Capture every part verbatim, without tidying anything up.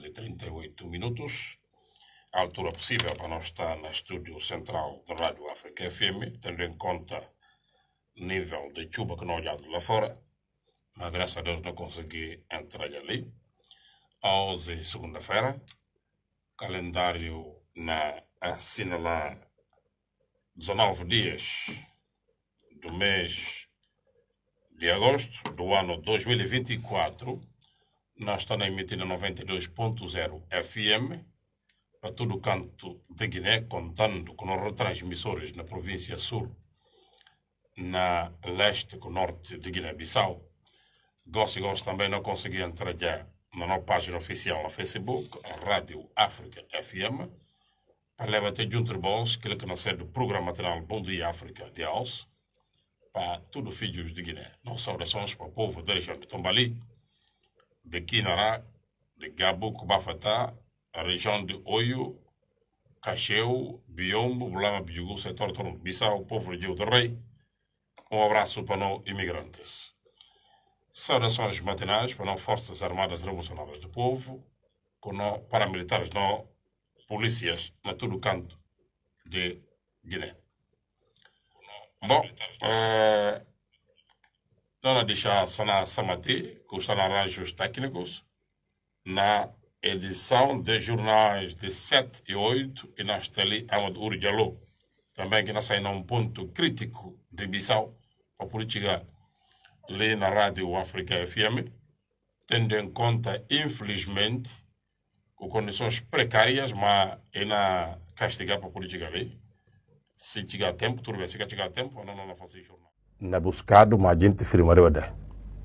onze e trinta e oito minutos, a altura possível para nós estar no estúdio central da Rádio África F M, tendo em conta o nível de chuva que não olhado lá fora, mas graças a Deus não consegui entrar ali. Hoje, segunda-feira, calendário na assinalar dezanove dias do mês de agosto do ano dois mil e vinte e quatro. Nós estamos emitindo noventa e dois ponto zero F M para todo o canto de Guiné, contando com os retransmissores na província sul, na leste e norte de Guiné-Bissau. Gosto e gosto também não consegui entrar já na nossa página oficial no Facebook, a Rádio África F M, para levar até junto de bolso, aquele que nasceu do programa matinal Bom Dia África de Aos, para todos os filhos de Guiné. Nossas orações para o povo da região de Tombali, de Quinará, de Gabu, Kubafatá, a região de Oio, Cacheu, Biombo, Bulama, Bijugu, setor de Bissau, o povo de Rio do Rei. Um abraço para os imigrantes. Saudações matinais para as Forças Armadas Revolucionárias do Povo, com os paramilitares, não polícias, na todo canto de Guiné. Bom, eh, não deixar Sana Samati, que está na arranjos técnicos, na edição de jornais de sete e oito, e na Esteli Amadou Urdialou, também que nós saímos num ponto crítico de Bissau, para a política ali na Rádio África F M, tendo em conta, infelizmente, com condições precárias, mas é na castigar para a política ali. Se chegar tempo, tudo bem, se chegar tempo, não, não, não faço jornal. Na buscado, mas a gente firmaria da.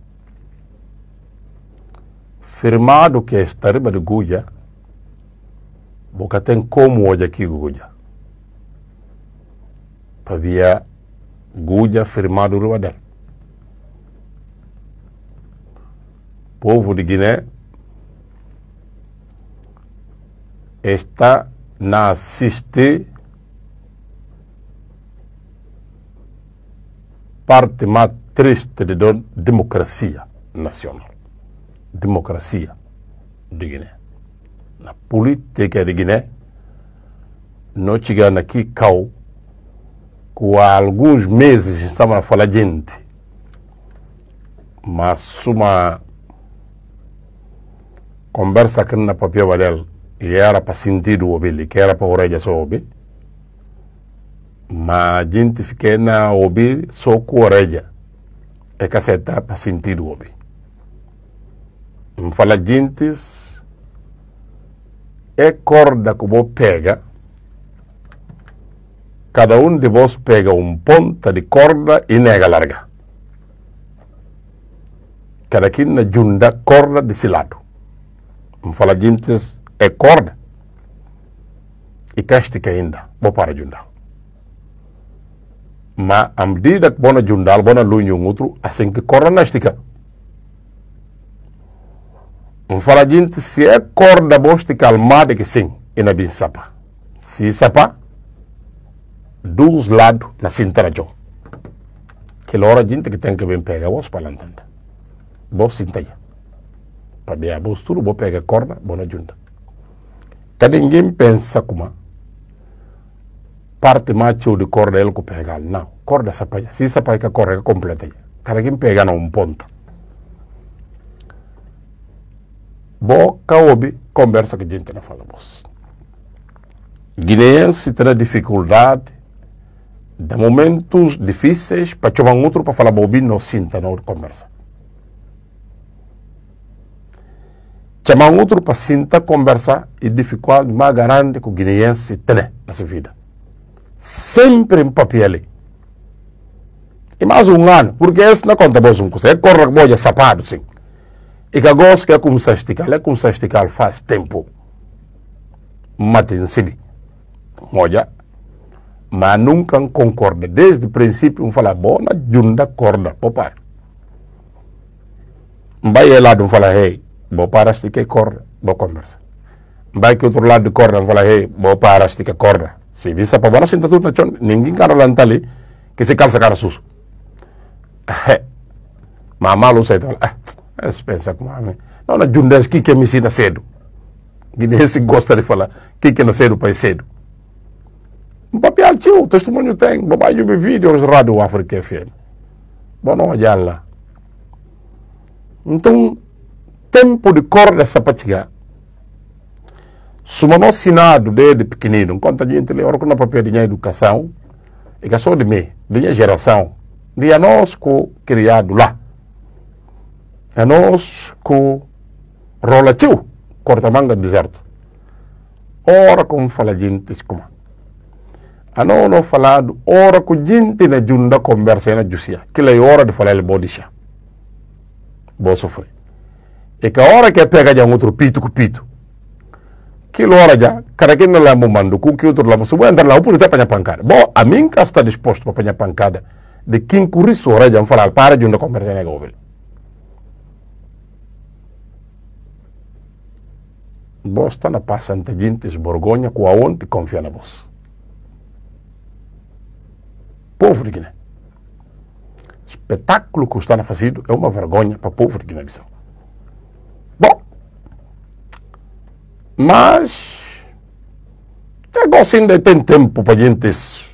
Firmado que está riba de Guja, boca tem como hoje aqui Guja. Para via Guja firmado riba da. Povo de Guiné está na assistir parte mais triste da democracia nacional. Democracia de Guiné. Na política de Guiné, nós chegamos aqui, Cau, com há alguns meses estamos a falar de gente, mas uma conversa que na papel dela, e era para sentir o ouvido, que era para ouvir só ouvir, mas a gente fica na ouvir só com a orelha, é que você está para sentir o ouvir. Me fala gente, é corda que você pega, cada um de vós pega um ponta de corda e nega larga. Cada quem na junda corda desse lado. Me fala gente, é corda e castica ainda, vou para junda. Mas à medida que bona jundal, bona lunho um outro, assim que corda na estica. Me fala gente, se é corda vou esticar almada que sim, e na bem sapa. Se sapa, dos lados na cintura de que hora gente que tem que bem pegar, vou para entender. Vou cintar. Para ver a postura, vou pegar corda, bona junda. Cada ninguém pensa como parte macho de corda ele que pega, não, corda sapaia, se sapaia que corda completa, cada quem pega não ponta. Boca ouve conversa que a gente não fala vos. Guineense tem dificuldade de momentos difíceis para chamar um outro para falar bobi não sinta na conversa. Chamar um outro para sinta conversa e dificuldade mais grande que o guineense tem nessa vida. Sempre em papel. E mais um ano, porque esse não conta mais um coisa, é corra que boia sapado, sim. E que gosto que é começar a esticar, é começar a esticar faz tempo. Matem se moja, mas nunca concorda. Desde o princípio, um fala, bona, junda, corda, papai. Vai lá, um fala, hey, vou para esticar corda, vou conversa. Vai que outro lado de corda, um fala, hey, vou para esticar corda. Se visa para bona, sinta tudo na chão, ninguém cara lá ali, que se calça cara sujo. Mas malo sei, ah, pensa como a mim. Não, na jundas que que me ensina cedo. Guineense gosta de falar que que nasceu do país cedo. Um papel tio, o testemunho tem, babai eu vi vídeos rádio África F M. Bom, não olhar lá. Então, tempo de cor dessa patiga. Suma no Senado desde pequenino, enquanto a gente lê ora com o papel de educação, e que só de mim, de minha geração, de a nós que criado lá. A nós que rola tio, corta-manga deserto. Ora como fala gente, como. A nós não falado, ora que gente na junda conversa na justiça, que é hora de falar ele bodisha. Vou sofrer. E que a hora que pega já um outro pito com pito, que hora já, cara que não lá mando, que outro lá, se vou entrar lá, por até apanhar pancada. Bom, a mim que está disposto para apanhar pancada, de quem corre hora já falar, para de uma conversa na governo. Vos está na passante gente vergonha com a onde confia na vós. Povo de Guiné. Espetáculo que está fazendo é uma vergonha para o povo de Guiné-Bissau. Bom, mas negócio ainda tem tempo para a gente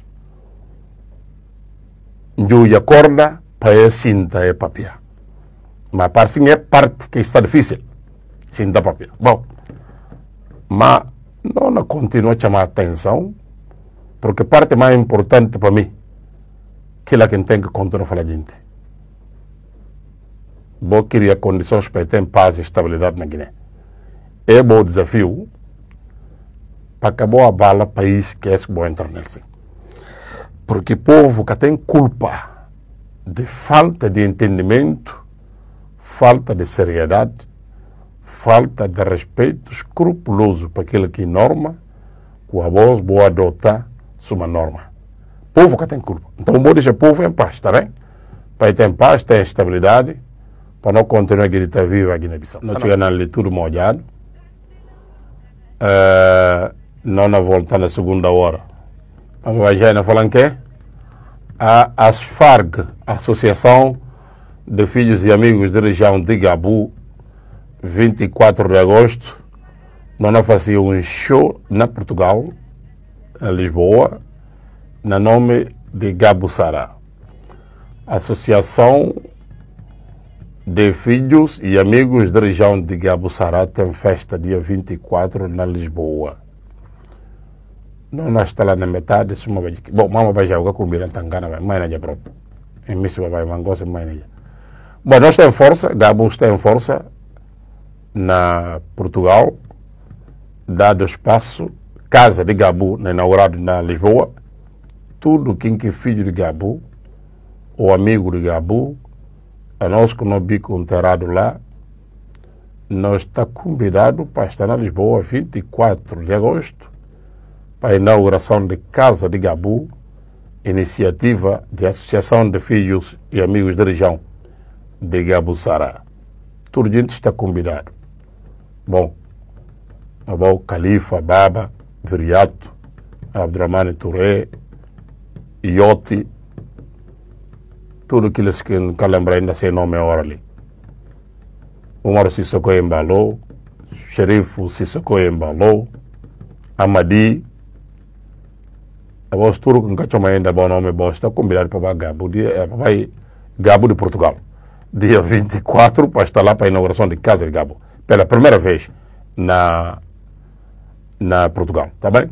e acorda para a cinta e papel. Mas parece que é parte que está difícil. Cinta e papel. Bom, mas não continua a chamar a atenção, porque a parte mais importante para mim que é quem tem que continuar a falar gente. Vou criar condições para ter paz e estabilidade na Guiné. É bom desafio para acabar a bala país que é bom entrar nele. Porque o povo que tem culpa de falta de entendimento, falta de seriedade, falta de respeito escrupuloso para aquilo que norma, que a voz boa adotar uma norma. Povo que tem culpa. Então, vou deixar o povo em paz, está bem? Para ter em paz, ter estabilidade, para não continuar a gritar viva a Guiné-Bissau. Nós chegamos ali tudo molhado. Uh, não na volta na segunda hora. Vamos já falando que a ASFARG, Associação de Filhos e Amigos da Região de Gabu, vinte e quatro de agosto, nós fazia um show na Portugal, em Lisboa, no nome de Gabu Sará. Associação de Filhos e Amigos da Região de Gabu Sará tem festa dia vinte e quatro na Lisboa. Não nós está lá na metade, se uma vez que bom, mama vai jogar com o Miran Tangana, vai mais na própria. Em mim se vai mangosa mais na. Bom, nós temos força, Gabu está em força na Portugal, dado espaço, casa de Gabu, inaugurado na Lisboa. Tudo quem que é filho de Gabu, ou amigo de Gabu, a nós que não bico enterrado lá, nós está convidado para estar na Lisboa vinte e quatro de agosto, para a inauguração de Casa de Gabu, iniciativa de Associação de Filhos e Amigos da Região de Gabu Sará. Tudo gente está convidado. Bom, Abou Khalifa, Baba, Viriato, Abdurrahmane Touré, Ioti, tudo aqueles que não lembram ainda sem nome agora ali. Umar Sissoko embalou, Xerife Sissoko embalou, Amadi, a voz tudo que nunca chama ainda bom nome, bom, está convidado para Gabu, dia, vai Gabu de Portugal, dia vinte e quatro, para estar lá para a inauguração de Casa de Gabu, pela primeira vez na, na Portugal, tá bem?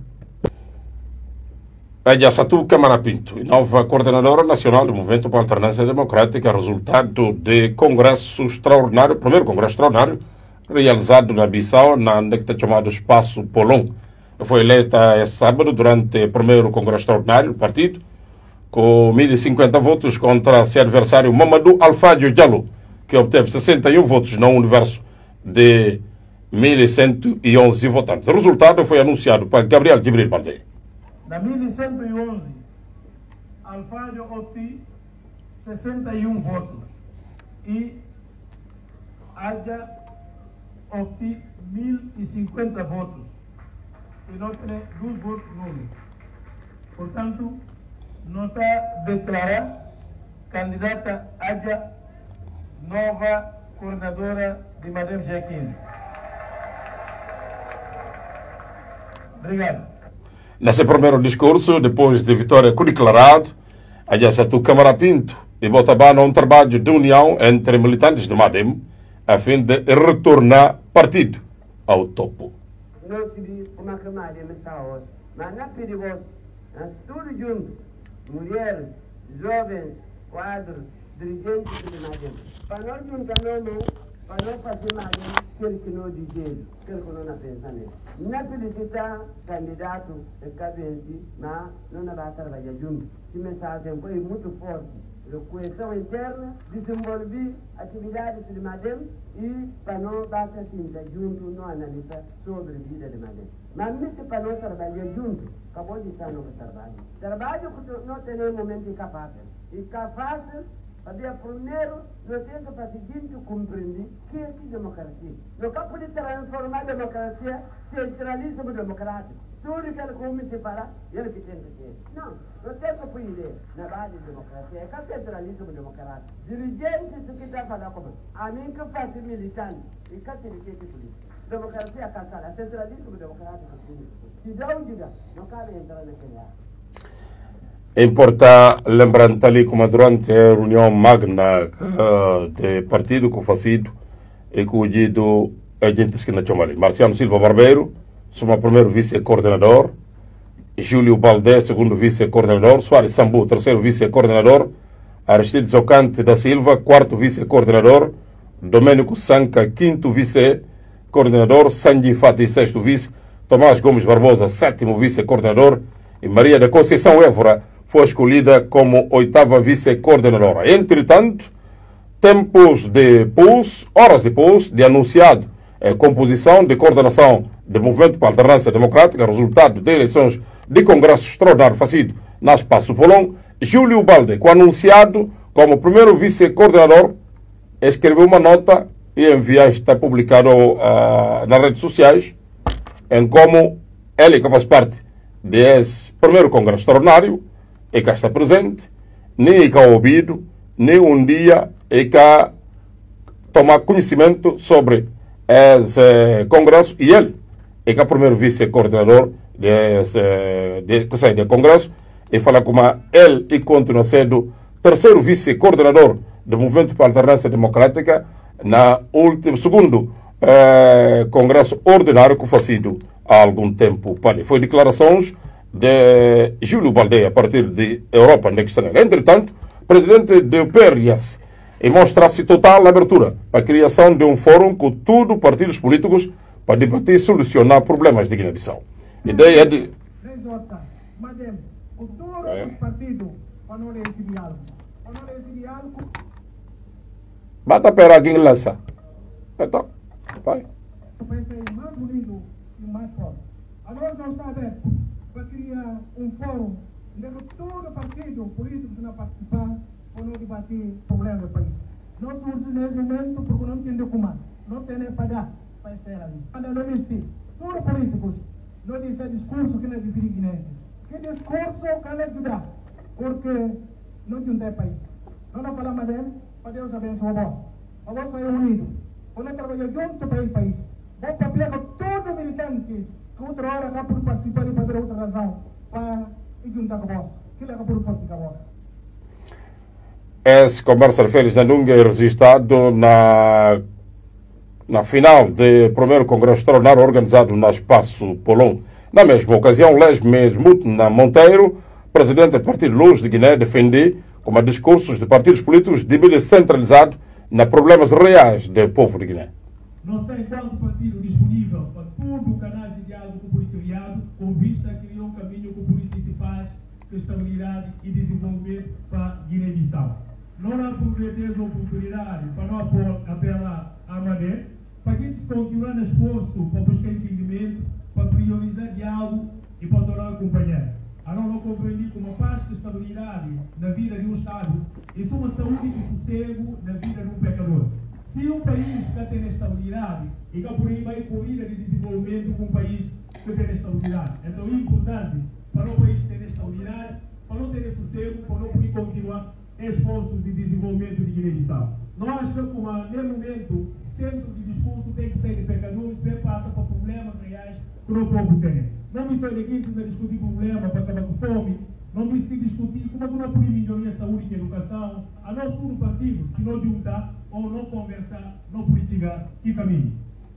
A Jassatu Câmara Pinto, nova coordenadora nacional do Movimento para a Alternância Democrática, resultado de congresso extraordinário, primeiro congresso extraordinário, realizado na Bissau, na onde está chamado Espaço Polon. Foi eleita esse sábado durante o primeiro congresso extraordinário do partido, com mil e cinquenta votos contra seu adversário Mamadou Alfadio Diallo, que obteve sessenta e um votos no universo de mil e cento e onze votantes. O resultado foi anunciado por Gabriel Gibril Balde. Na mil cento e onze, Alfadio obteve sessenta e um votos e Adja obteve mil e cinquenta votos e não tem dois votos nulos. Portanto, não está declarada candidata Adja nova coordenadora de Madame G quinze. Obrigado. Nesse primeiro discurso, depois de vitória declarado, a Jassatu Câmara Pinto e Botabana um trabalho de união entre militantes de Madem a fim de retornar partido ao topo. Nós vimos uma camada de pessoas, mas não perigoso. Nós tudo junto, mulheres, jovens, quadros, dirigentes de Madem. Para nós juntar não, para nós fazer Madem, quer que não dizer, quer que não pensa nele. Não felicitar candidato de cabeça, mas não vai trabalhar junto. Que mensagem foi muito forte. De coesão interna, desenvolver atividades de Madem e para não basta simples junto, não analisar sobre a vida de Madem. Mas mesmo para não trabalhar junto, acabou de estar no trabalho. Trabalho que não tem um momento incapaz. E capaz, para primeiro, nós temos que fazer seguinte compreender que é que democracia. Não pode transformar a democracia centralismo democrático. Tudo que ele come se fala, ele que tem que ser. Não, não tem que pôr ideia na base de democracia. É que centralismo democrático. Dirigentes que está falando como a mim que faz militante e que se dirigente político. Democracia caçada, centralismo democrático. Se dá um diga, não cabe entrar naquele ar. Importa lembrando ali como durante a reunião magna uh, do partido com o Facido e com o dito agentes que não chamam ali. Marciano Silva Barbeiro, suma primeiro vice-coordenador, Júlio Baldé, segundo vice-coordenador, Soares Sambu, terceiro vice-coordenador, Aristides Ocante da Silva, quarto vice-coordenador, Domênico Sanca, quinto vice-coordenador, Sanji Fati, sexto vice, Tomás Gomes Barbosa, sétimo vice-coordenador, e Maria da Conceição Évora foi escolhida como oitava vice-coordenadora. Entretanto, tempos depois, horas depois de anunciado a composição de coordenação do Movimento para a Alternância Democrática, resultado de eleições de Congresso Extraordinário Facido na Espaço Polon, Júlio Balde, que anunciado como primeiro vice-coordenador, escreveu uma nota e enviou, está publicado uh, nas redes sociais, em como ele que faz parte desse primeiro Congresso Extraordinário, e que está presente, nem que ha ouvido, nem um dia e que tomar conhecimento sobre esse Congresso, e ele é que é o primeiro vice-coordenador desse de, de, de Congresso, e fala como ele e continua sendo terceiro vice-coordenador do Movimento para a Alternância Democrática na último, segundo eh, Congresso Ordinário que foi sido há algum tempo. Foi declarações de Júlio Balde a partir de Europa Next. Entretanto, o presidente de P R S e mostra-se total abertura para a criação de um fórum com todos os partidos políticos para debater e solucionar problemas de Guiné-Bissau. A ideia é de... Madem, o todo o partido para não receber algo. Para não receber algo... Bata pera quem lança. Então, vai. O país é mais unido e mais forte. Agora não está aberto para criar um fórum onde todo partido político não participar para não debater problemas do país. Nós somos nesse momento porque não tem documento, não tem nem para dar para estar ali. Quando não existe, todos os políticos não dizem discurso que não é de guineenses. Que discurso que não ajudar, porque não tem país. Não não falamos dele, para Deus abençoe vós. A vós é unido. Quando trabalhar junto para o país, vou papel com todos os militantes que outra hora acabam por participar e para ver outra razão para ir juntar com vós. Que ele acabou por participar com vós. Esse conversa fez na Nunga é registrado na, na final do primeiro Congresso Extraordinário organizado no Espaço Polon. Na mesma ocasião, Les Mesmut na Monteiro, presidente do Partido Luz de Guiné, defendeu como discursos de partidos políticos devem ser centralizados nos problemas reais do povo de Guiné. Nós temos, enquanto partido, disponível para todo o canal de diálogo com o proletariado, com vista a criar um caminho com políticos de paz, estabilidade e desenvolvimento para Guiné-Bissau. Não há aproveitar a oportunidade para não apelar a Mané, para que se continuar no esforço para buscar entendimento, para priorizar diálogo e para tornar acompanhar. A não compreender como a paz e estabilidade na vida de um Estado e uma saúde e sossego na vida de um pecador. Se um país que tem estabilidade e que por aí vai corrida de desenvolvimento com um país que tem estabilidade. Então é importante para o país ter estabilidade, para não ter sossego, para não poder continuar esforços de desenvolvimento de Guiné-Bissau. Nós, como no momento, centro de discurso tem que ser de pecadores, que passa para problemas reais que o povo tem. Não me estou aqui para discutir problema para acabar com fome. Não me estou discutir como que não melhoria a saúde e a educação. A nós tudo partido, se não juntar ou não conversar, não politicar, que caminho.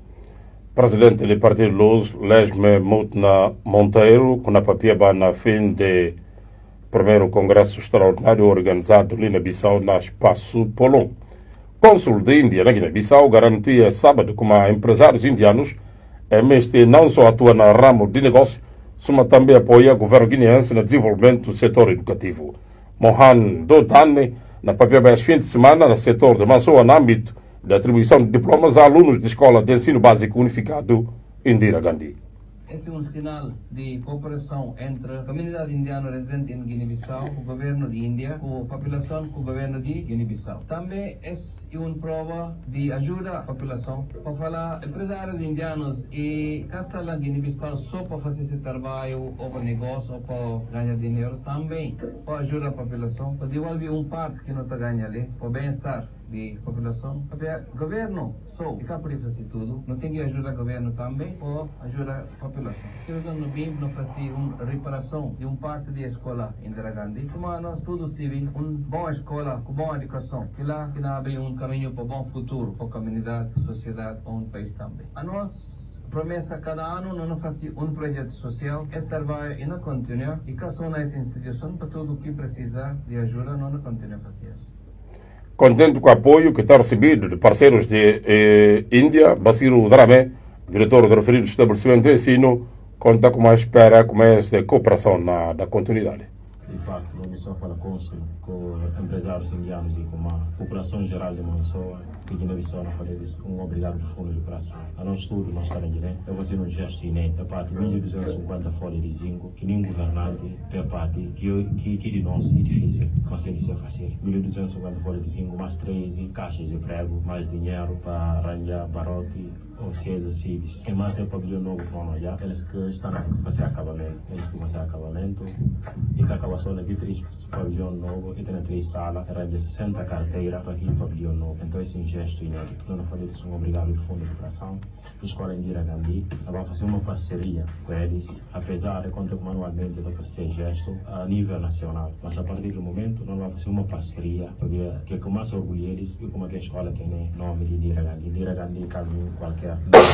Presidente do Partido Luz, Lesme Mutna Monteiro, com a papiaba na fim do primeiro congresso extraordinário organizado ali na Bissau, na Espaço Polon. Cônsul da Índia na Guiné-Bissau garantia sábado como empresários indianos este não só atua no ramo de negócio, mas também apoia o governo guineense no desenvolvimento do setor educativo. Mohan Dodane, na papiaba este fim de semana, no setor de Mansoa, no âmbito da atribuição de diplomas a alunos de escola de ensino básico unificado Indira Gandhi. Esse é um sinal de cooperação entre a comunidade indiana residente em Guiné-Bissau, o governo de Índia, com a população, com o governo de Guiné-Bissau. Também é uma prova de ajuda à população. Para falar, empresários indianos e Castela Guiné-Bissau só para fazer esse trabalho, ou para negócio, ou para ganhar dinheiro, também para ajudar a população, para devolver uma parte que não está ganhando ali, para o bem-estar de população. O governo só fica por fazer tudo, não tem que ajudar o governo também, para ajudar a população. Queremos no B I M não fazer uma reparação de uma parte da escola Indira Gandhi, como nós todos civil, uma boa escola, com boa educação, que lá que abre um caminho para um bom futuro, para a comunidade, para a sociedade, para o país também. A nós promessa cada ano não fazer um projeto social, esse trabalho ainda continua, e caso nessa instituição, para tudo o que precisa de ajuda, não continua a fazer isso. Contente com o apoio que está recebido de parceiros de eh, Índia, Basiru Drame, diretor do referido estabelecimento de ensino, conta com uma espera com essa cooperação na da continuidade. De facto, não só fala com, com empresários indianos e com a população geral de Mansoa, que Guiné-Bissau não fala um obrigado do fundo de coração. A nós tudo, nós estamos em Guiné, eu vou fazer um gesto inédito, a parte de mil duzentos e cinquenta folhas de zinco, que nenhum governante, é parte que, que, que de nós é difícil, consegue ser fácil. mil duzentos e cinquenta folhas de zinco, mais treze caixas de prego, mais dinheiro para arranjar barote, ou seja, civis. E mais é pavilhão novo para nós já, eles que estão a fazer acabamento, eles que vão fazer acabamento, e que acaba só aqui três pavilhão novo, e tem três salas, arranja sessenta carteiras para aqui pavilhão novo. Então esse é um gesto inédito. Eu não falei disso, um obrigado do fundo de coração, a escola Indira Gandhi, vamos fazer uma parceria com eles, apesar de quanto manualmente vai fazer gesto a nível nacional. Mas a partir do momento, nós vamos fazer uma parceria, porque que com mais orgulho eles, e como é que a escola tem o nome de Indira Gandhi. Indira Gandhi caminho qualquer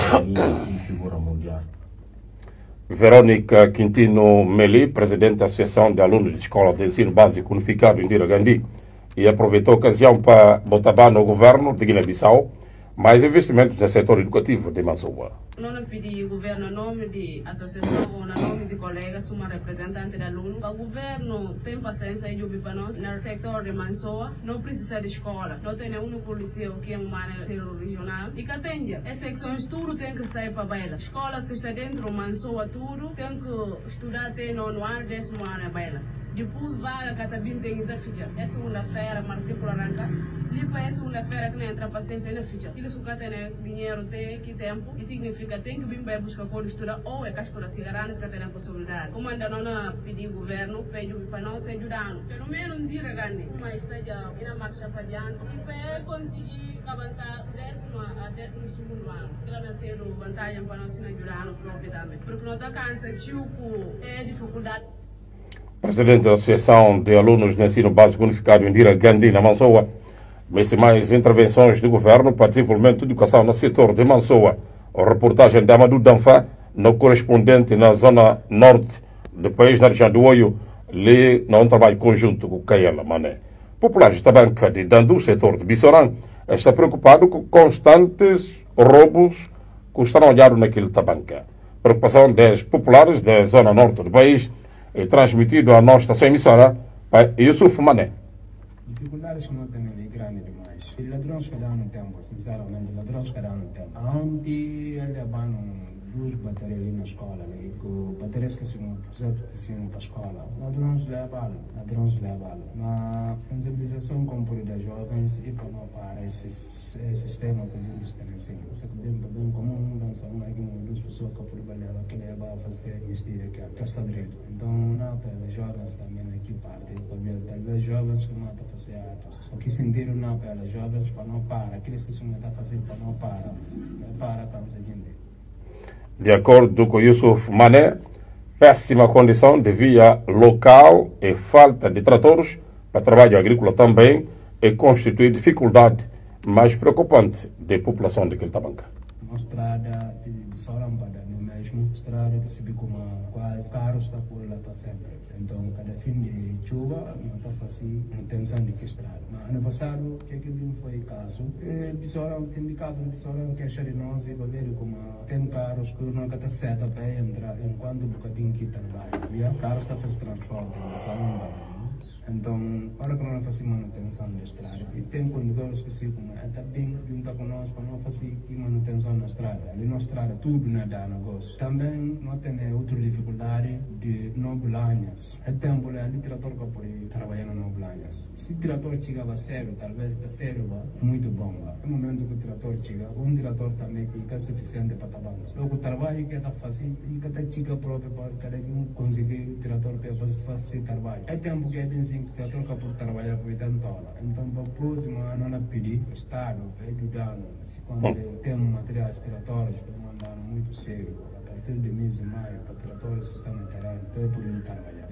e figura mundial. Verônica Quintino Meli, presidente da Associação de Alunos de Escola de Ensino Básico Unificado Indira Gandhi, e aproveitou a ocasião para botar no governo de Guiné-Bissau mais investimentos no setor educativo de Mansoa. Não pedi o governo em nome de associação ou em nome de colegas, uma representante de aluno. O governo tem paciência e ouvir para nós. No setor de Mansoa, não precisa de escola. Não tem nenhum polícia que é um maneiro regional. E que atende. As secções tudo tem que sair para baila. Escolas que estão dentro de Mansoa, tudo tem que estudar até no ano, décimo ano a baila. Depois vaga cada vinte tem que ficha. É segunda-feira, matrícula arranca. Lipa é segunda-feira que não entra paciência na ficha. Eles que têm dinheiro, tem que tempo, e significa tem que vir para buscar quando estudar ou é que estudar cigarros que tem a possibilidade. Como ainda não pedir o governo, pede para nós ajudar. Pelo menos um dia grande, mas esteja ir a marcha para diante e para conseguir avançar décimo a décimo segundo ano. Ela não tem vantagem para nós ajudar no próprio também. Porque não está cansado, tipo, é dificuldade. Presidente da Associação de Alunos de Ensino Básico Unificado Indira Gandhi na Mansoa, vê-se mais intervenções do governo para desenvolvimento de educação no setor de Mansoa. A reportagem de Amadou Danfa, no correspondente na zona norte do país, na região do Oio, lê um trabalho conjunto com Kaela Mané. Populares da banca de Dandu, setor de Bissorã, está preocupado com constantes roubos que estão olhados naquele tabanca. Preocupação das populares da zona norte do país é transmitido à nossa estação emissora para Yusuf Mané. Dificuldades que não temos é grande demais. Os ladrões que dão no tempo, sinceramente, ladrões que dão no tempo. Ontem ele abanou duas baterias ali na escola, né? Com baterias que são precisam para a escola. Ladrões levam, ladrões levam. Mas sensibilização com por das jovens e para não parar esse sistema que eles estão ensinando. Você bem bem comum dançar uma que duas pessoas que por levar que leva a fazer mistério que é está direito. Então não para jovens também aqui parte, talvez jovens que matam fazer atos. O que sentiram não para jovens para não parar, aqueles que estão a fazer para não parar, para estamos seguindo. De acordo com Yusuf Mané, péssima condição de via local e falta de tratores para trabalho agrícola também e constitui dificuldade mais preocupante da população de Quiltabanca. Uma estrada de Sorambada, no mesmo estrada que se vê como quase carros está por lá para sempre. Então, cada fim de chuva, não está fácil, não tem sangue que estrada. Mas ano passado, o que não foi o caso? O sindicato de Soram queixa de nós e vai ver como tem carros que não está certo para entrar enquanto o bocadinho que trabalha. E o carro está fazendo transporte em Sorambada. Então, para que nós façamos manutenção da estrada, e tem condutores que se como está bem junto conosco para nós fazer manutenção na estrada. Ali na estrada tudo não dá negócio. Também nós temos outra dificuldade de nobulanhas. É tempo ali o trator que pode trabalhar na nobulanhas. Se o trator chegava sério, talvez está sério, muito bom. No momento que o trator chega, um trator também que é suficiente para trabalhar. Logo o trabalho que está fazendo, e que está chega próprio para cada um conseguir o trator para fazer trabalho. É tempo que é bem o trator que pode trabalhar por oitenta horas. Então, para o próximo ano, nós pedimos o Estado para ajudar. Quando temos materiais tratores que mandaram muito sério, a partir de mês de maio, para tratores que estão no terreno, para poder trabalhar.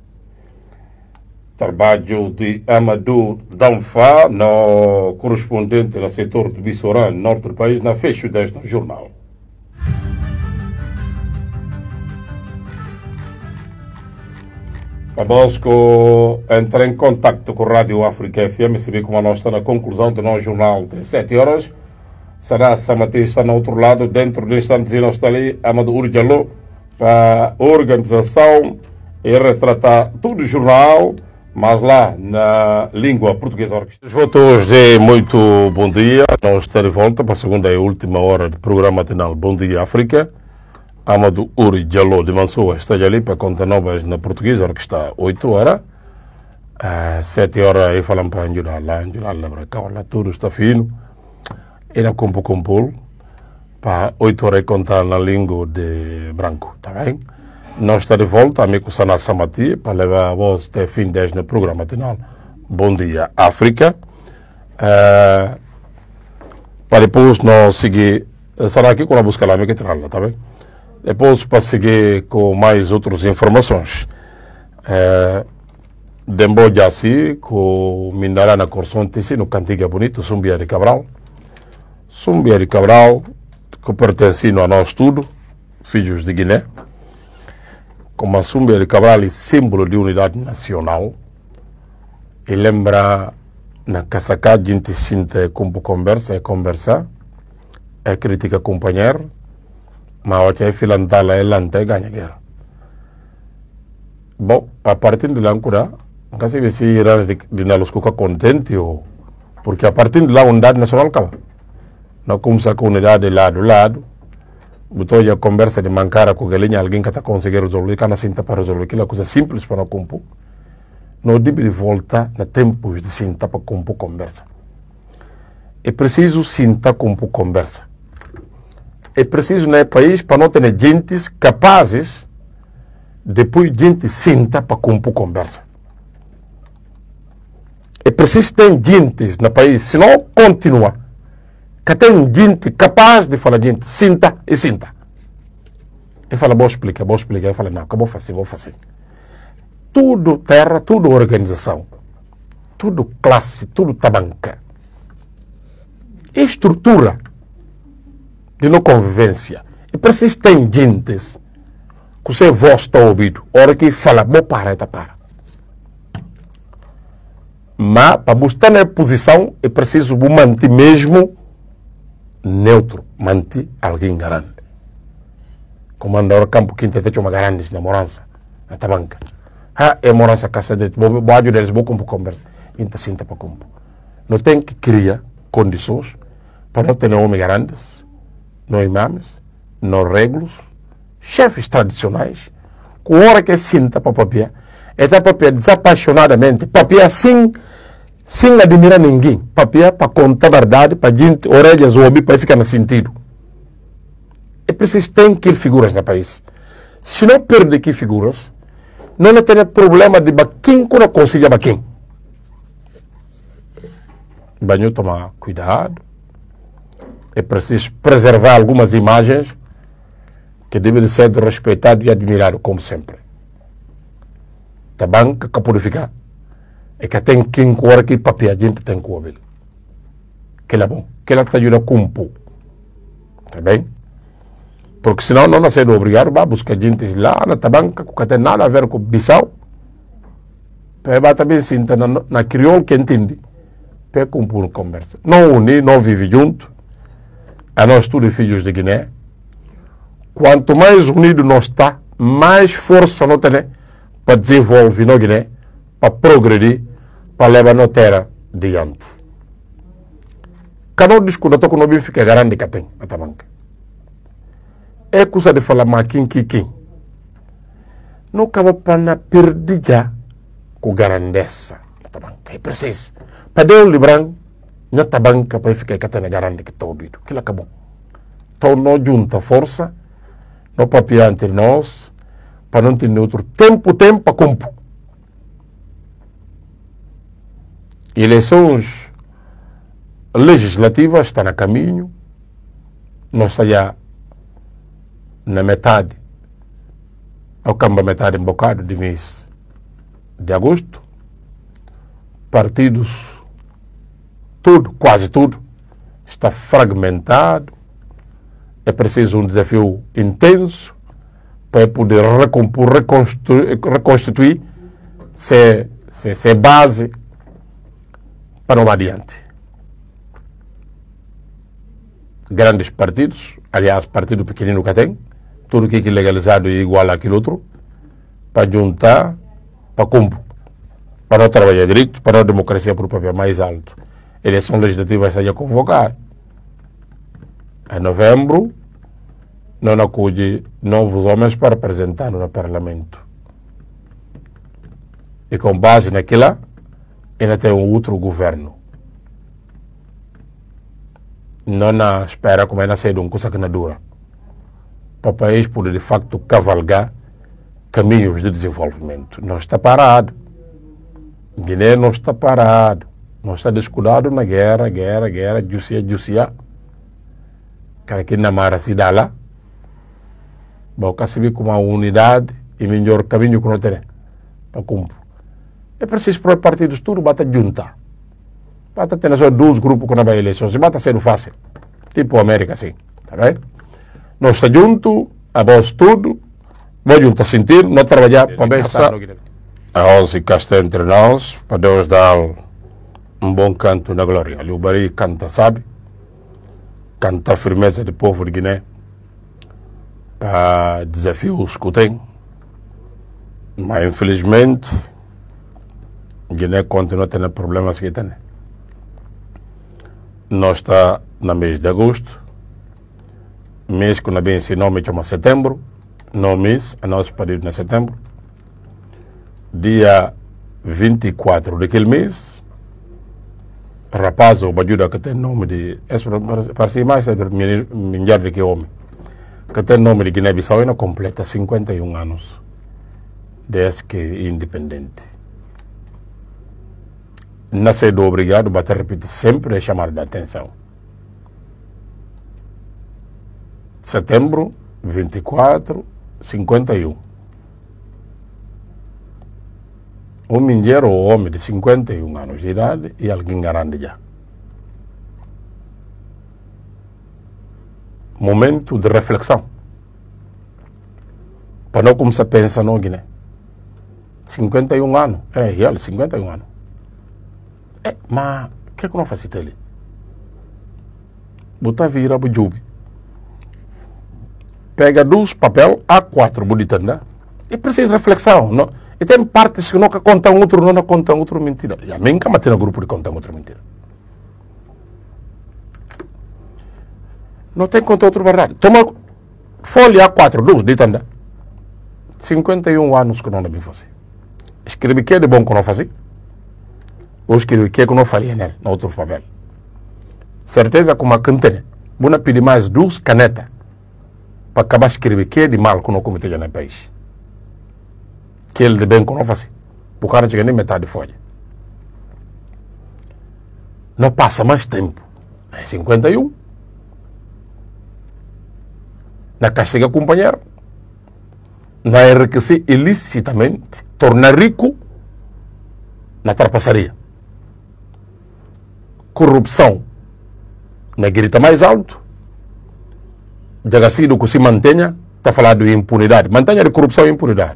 Trabalho de Amadou Danfa, no correspondente no setor de Bissorã, norte do país, na fecho deste jornal. Conosco entra em contato com a Rádio África F M, se vê como nós está na conclusão do nosso jornal de sete horas. Será Samati está no outro lado, dentro de instantes nós está ali, Amadou Urjalo, para a organização e retratar todo o jornal, mas lá na língua portuguesa. Votos de muito bom dia, nós estamos de volta para a segunda e última hora do programa matinal Bom Dia África. Amadou Uri Diallo de Mansoa está ali para contar novas na portuguesa, hora que está oito horas. Uh, sete horas aí falamos para Anjural lá, Anjural lá para cá, lá tudo está fino. E na Compo Compol, para oito horas contar na língua de branco, tá bem? Nós estamos de volta, amigo Sana Samati, para levar a voz até fim dez no programa matinal Bom Dia África. Uh, para depois nós seguir, será aqui com a busca lá, amigo, que lá, tá bem? Depois, para seguir com mais outras informações, é, Dembo Jassi, com Mindará na Corsonte, no Cantiga Bonito, Sumbia de Cabral. Sumbia de Cabral, que pertence a nós tudo, filhos de Guiné. Como a Sumbia de Cabral é símbolo de unidade nacional, e lembra na Caçacá, a gente sente como conversa, é conversar, é crítica companheiro. Mas o é filantala é lanta e ganha guerra. Bom, a partir de lá, nunca se vê se irão de nalos cuca contente ou porque a partir de lá a unidade nacional acaba. Não começa com a unidade de lado a lado. Botou a conversa de mancara com alguém, alguém que está conseguindo resolver, que não sinta para resolver, aquela coisa simples para não compor. Não deve de volta no tempo de sentar para compor conversa. É preciso sentar compor conversa. É preciso no país para não ter gente capazes depois gente senta para compor conversa. É preciso ter gente no país, senão continua. Que tem gente capaz de falar gente, senta e senta. E fala, vou explicar, vou explicar. E fala, não, acabou fazer, vou fazer. Tudo terra, tudo organização. Tudo classe, tudo tabanca. Estrutura de não convivência. E preciso ter gente que você voz está ouvido. Hora que fala, vou parar, tá para. Mas para buscar na posição é preciso manter mesmo neutro, manter alguém garante. Comandar o campo que tem uma garante na morança, na tabanca. Ah, é morança caça de vou ajudar eles, vou compor conversa. Então sinta para compor. Não tem que criar condições para não ter homens grandes, não imames, não regulos, chefes tradicionais, com hora que sinta para papia, é da papia desapaixonadamente, papia sem, sem admirar ninguém, papia para contar a verdade, para gente, orelhas ou ouvir, para ficar no sentido. É preciso ter que figuras no país. Se não perde que figuras, não tem problema de quem não consiga quem. Banho tomar cuidado. É preciso preservar algumas imagens que deve ser respeitado e admirado como sempre. Tá bem que a purificar é que tem quem cor que papel a gente tem com ele. Que é bom, que ela te ajuda a cumprir. Tá bem? Porque senão não nascer obrigado a buscar gente lá na tabanca que não tem nada a ver com Bissau. Para também sinta na, na crioulo que entende. Para cumprir conversa. Não unir, não vive junto. A nós tudo filhos de Guiné. Quanto mais unido nós está, mais força nós temos para desenvolver na Guiné, para progredir, para levar a terra diante. Cada um discute que não bem fica grande que tem na tabanca. É coisa de falar mais quem que quem. Não acaba para perder já com grandeza na tabanca. É preciso. Para Deus livrar na tabanca para ficar que tem grande que está ouvido. Que lá acabou. Então não junta força, não papel entre nós, para não ter outro tempo, tempo para cumprir. Eleições legislativas estão a caminho, nós estamos já na metade, ao campo metade em bocado de mês de agosto, partidos, tudo, quase tudo, está fragmentado, é preciso um desafio intenso para poder recompor, reconstituir, reconstituir se, se, se base para não adiante. Grandes partidos, aliás, partido pequenino que tem, tudo que é legalizado é igual àquele outro, para juntar, para cumprir, para não trabalhar direito, para a democracia por papel mais alto. Eleição legislativa está a convocar. Em novembro, não acude novos homens para representar no Parlamento. E com base naquilo, ainda tem um outro governo. Não na espera como é na saída de uma coisa que não dura. Para o país poder de facto cavalgar caminhos de desenvolvimento. Não está parado. Guiné não está parado. Não está descuidado na guerra, guerra, guerra, jucia, jucia. Cara que na mara se dá lá. Bom, que se vê com uma unidade e melhor caminho que não tem para cumprir. É preciso para os partidos tudo bata juntar. Bata ter só dois grupos que não vai eleições. Bata sendo fácil. Tipo a América, assim. Tá bem? Nós estamos juntos, a voz tudo. Vamos juntos a sentir, não trabalhar para ver se a onze que está entre nós, para Deus dar um bom canto na glória. Ali o Bari canta, sabe? Canta a firmeza do povo de Guiné. Para desafios que tem. Mas infelizmente Guiné continua tendo problemas que tem. Nós está no mês de agosto, mês que não bem se nome chama setembro, no mês, a nosso período é setembro, dia vinte e quatro daquele mês, rapaz ou bajuda que tem nome de, parece mais melhor do que homem, que tem nome de Guiné-Bissau, ainda completa cinquenta e um anos, desde que é independente. Nascer do obrigado, bater repetir sempre é chamar a atenção. Setembro, vinte e quatro, cinquenta e um. Um mulher ou homem de cinquenta e um anos de idade e alguém grande já. Momento de reflexão. Para não começar a pensar no Guiné. cinquenta e um anos. É real, cinquenta e um anos. É, mas o que é que não faz ali? Botar vira para o Jubi. Pega dois papel, A quatro bonitanda. E precisa reflexão. Não? E tem partes que não contam outro, não contam outro mentira. E a mim nunca matei no grupo de contar outro mentira. Não tem conta outro verdade. Toma folha A quatro, dois, ditanda. cinquenta e um anos que não devem fazer. Escreve que é de bom que não fazer. Ou escrevi que é que não faria nele, no outro papel. Certeza que uma cantene, vou pedir mais duas canetas para acabar de escrever que é de mal que não cometeu no país. Que ele de bem que não faz. Por cara chega nem metade de folha. Não passa mais tempo. É cinquenta e um. na castiga companheiro, na enriquecer ilicitamente, tornar rico na trapaçaria. Corrupção na grita mais alto, já sido que se mantenha, está falando de impunidade, mantenha de corrupção e impunidade.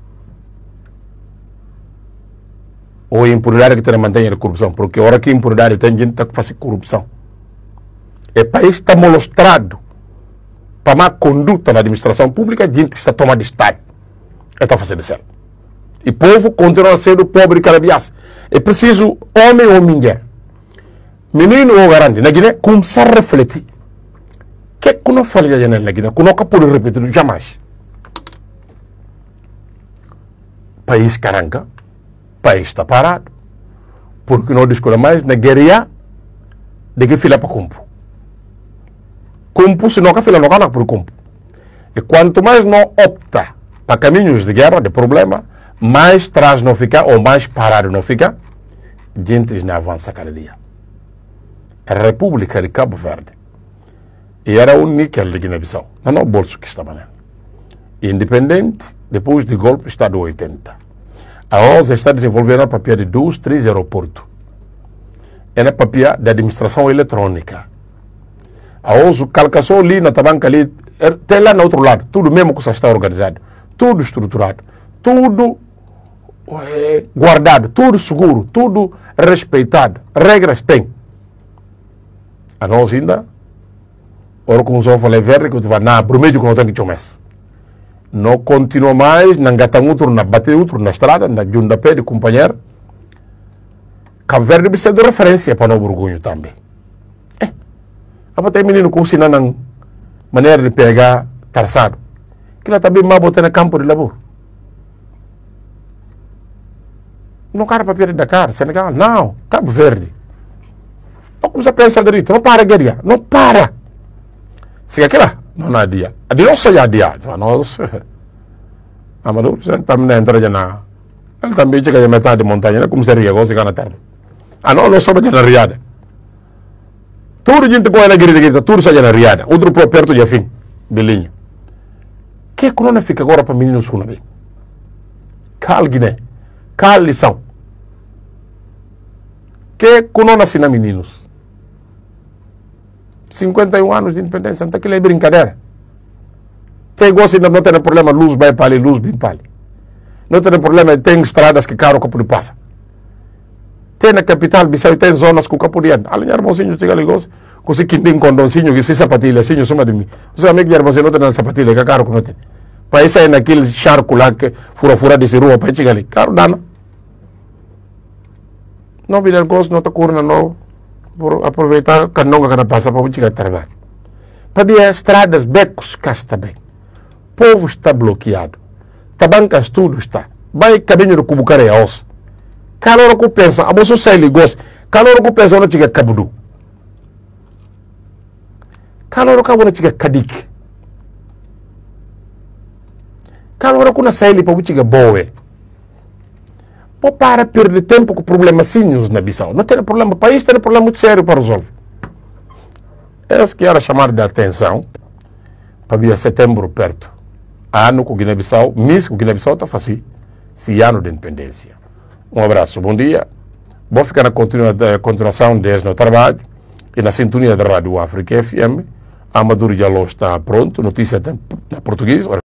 Ou impunidade que tem mantenha de corrupção, porque a hora que impunidade tem gente que faz corrupção. O país está mostrado para má conduta na administração pública, a gente está tomando Estado. Está fazendo isso. E o povo continua sendo pobre cada vez. É preciso homem ou mulher, menino ou grande, na Guiné, começar a refletir. O que é que não falha na Guiné? Que nunca pode repetir jamais. País caranga, país está parado, porque não descola mais na guerra de que fila para cumpo. Cumpo, se não que fila não cana por cumpo. E quanto mais não opta para caminhos de guerra, de problema, mais atrás não fica, ou mais parado não fica, gente não avança cada dia. A República de Cabo Verde e era o níquel de Guiné-Bissau, não é o bolso que estava nela. Independente, depois do golpe do Estado oitenta. A O S está desenvolvendo a papel de dois, três aeroportos. É na papel da administração eletrônica. A O S calcaçou ali na tabanca ali, tem lá no outro lado, tudo mesmo que já está organizado, tudo estruturado, tudo é, guardado, tudo seguro, tudo respeitado, regras tem. A nós ainda, ora como só falei verde, que eu vai na promedio que não tem que chomes. Não continua mais, não gata outro, na bater outro na estrada, na junda pé de companheiro. Cabo Verde precisa de referência para o Burgunho também. É. A ter menino com ensinando maneira de pegar tarçado. Que lá também mais botar no campo de labor. Não cara para perder Dakar, Senegal, não, Cabo Verde. Não começa a pensar direito, não para guerrear, não para. Se aqui lá, não há dia. A de não sai a dia. Nós, Amador, você também entra na. Ele também chega a metade de montanha, como se ria, como se ganha na terra. Ah, não, não sobe na riada. Tudo gente com ela grita, grita, tudo sai na riada. Outro perto de fim, de linha. Que que não fica agora para meninos com bem? Cal Guiné, cal lição. Que que não nasce na meninos? cinquenta e um anos de independência, não aquilo é brincadeira. Tem gosto de não ter problema, luz vai para ali, luz vem para ali. Não tem problema, tem estradas que caro o capo de passa. Tem na capital, Bissau, tem zonas que o capo de ano. Alinhar bonzinho, chega ali, gosto. Você que tem condonzinho, que se sapatilha, assim, em cima de mim. Você amigo de você não tem sapatilha, que é caro que não tem. Para isso aí naquele charco lá, que fura-fura desse rua, para chegar ali. Caro dano. Não vir gosto, não está correndo, não. Por aproveitar que não vai passar para chegar a trabalho. Para ver estradas, becos, cá está bem. O povo está bloqueado. Tabancas, tudo está. Vai caminho do Cubucaré, a osso. Calor que pensa, a bolsa sai ligos. Calor que pensa, não chega Cabudu. Calor que não chega Cadik. Calor que não sai para chegar Boé. Pô, para perder tempo com problemas na Bissau. Não tem problema. O país tem um problema muito sério para resolver. Esse que era chamado de atenção para vir setembro perto. Ano com Guiné-Bissau, mês com Guiné-Bissau está fácil. Se ano de independência. Um abraço, bom dia. Vou ficar na continua, continuação desse no trabalho e na sintonia da Rádio África F M. A Amador Diallo está pronto. Notícia em português.